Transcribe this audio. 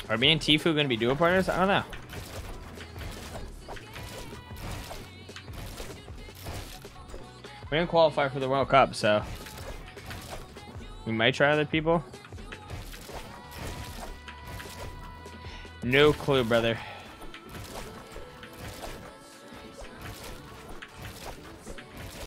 Are me and Tfue going to be duo partners? I don't know. We didn't qualify for the World Cup, so we might try other people. No clue, brother.